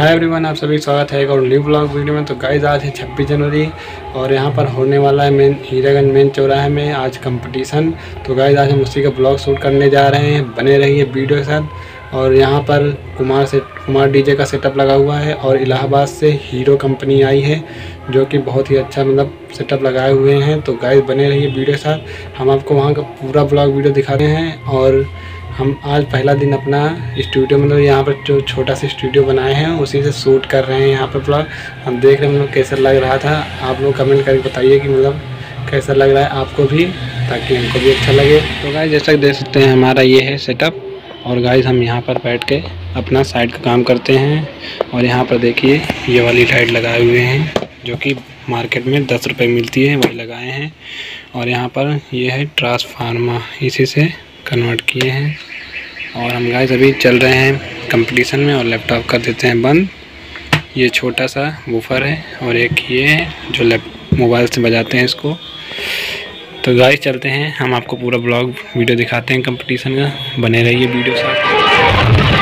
Hi everyone, आप सभी स्वागत है एक और न्यू ब्लॉग वीडियो में। तो गाइस आज है 26 जनवरी और यहाँ पर होने वाला है हीरागंज मेन चौराहे में आज कंपटीशन। तो गाइस आज हम उसी का ब्लॉग शूट करने जा रहे हैं, बने रहिए वीडियो के साथ। और यहाँ पर कुमार डीजे का सेटअप लगा हुआ है और इलाहाबाद से हीरो कंपनी आई है जो कि बहुत ही अच्छा सेटअप लगाए हुए हैं। तो गाइस बने रहिए वीडियो के साथ, हम आपको वहाँ का पूरा ब्लॉग वीडियो दिखाते हैं। और हम आज पहला दिन अपना स्टूडियो यहाँ पर जो छोटा सा स्टूडियो बनाए हैं उसी से शूट कर रहे हैं यहाँ पर ब्लॉग। हम देख रहे हैं कैसा लग रहा था। आप लोग कमेंट करके बताइए कि कैसा लग रहा है आपको भी, ताकि हमको भी अच्छा लगे। तो गाइस जैसा कि देख सकते हैं हमारा ये है सेटअप। और गाइस हम यहाँ पर बैठ के अपना साइड का काम करते हैं। और यहाँ पर देखिए ये वाली लाइट लगाए हुए हैं जो कि मार्केट में 10 रुपये मिलती है, वही लगाए हैं। और यहाँ पर ये है ट्रांसफार्मर, इसी से कन्वर्ट किए हैं। और हम गाइस अभी चल रहे हैं कंपटीशन में और लैपटॉप कर देते हैं बंद। ये छोटा सा वूफर है और एक ये है जो मोबाइल से बजाते हैं इसको। तो गाइस चलते हैं, हम आपको पूरा ब्लॉग वीडियो दिखाते हैं कंपटीशन का, बने रहिए वीडियो साथ।